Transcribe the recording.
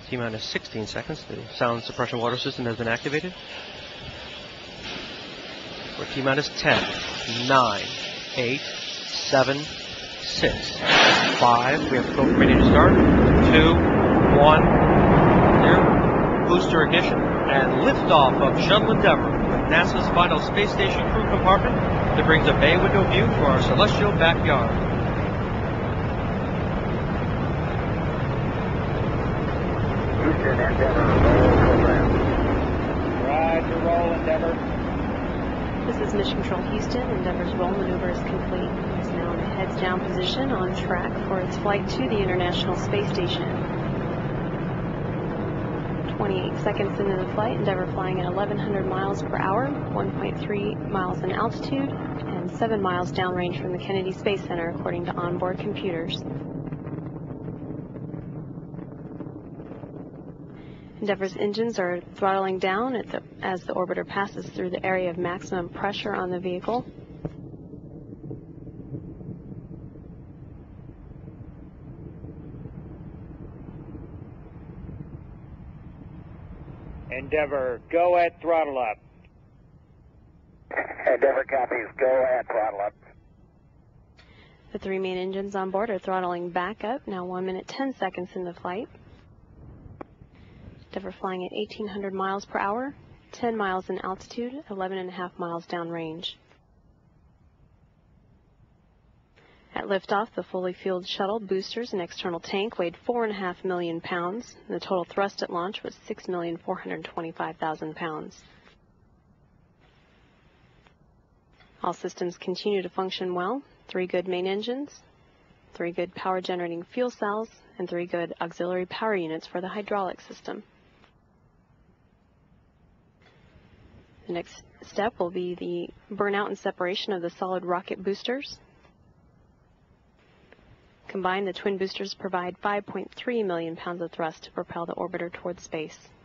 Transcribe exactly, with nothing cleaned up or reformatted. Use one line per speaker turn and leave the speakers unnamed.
T-minus sixteen seconds. The sound suppression water system has been activated. For T-minus ten, nine, eight, seven, six, five. We have the program ready to start. two, one, zero. Booster ignition and liftoff of Shuttle Endeavour with NASA's final space station crew compartment that brings a bay window view to our celestial backyard.
Houston, Endeavour, roll program. Roger, roll, Endeavour.
This is Mission Control Houston. Endeavour's roll maneuver is complete. It's now in a heads down position on track for its flight to the International Space Station. twenty-eight seconds into the flight, Endeavour flying at eleven hundred miles per hour, one point three miles in altitude, and seven miles downrange from the Kennedy Space Center, according to onboard computers. Endeavour's engines are throttling down at the, as the orbiter passes through the area of maximum pressure on the vehicle.
Endeavour, go at throttle up. Endeavour copies, go at throttle up.
The three main engines on board are throttling back up, now one minute ten seconds into flight. Endeavour flying at eighteen hundred miles per hour, ten miles in altitude, eleven and a half miles downrange. At liftoff, the fully fueled shuttle, boosters, and external tank weighed four and a half million pounds. And the total thrust at launch was six million four hundred twenty-five thousand pounds. All systems continue to function well. Three good main engines, three good power generating fuel cells, and three good auxiliary power units for the hydraulic system. The next step will be the burnout and separation of the solid rocket boosters. Combined, the twin boosters provide five point three million pounds of thrust to propel the orbiter toward space.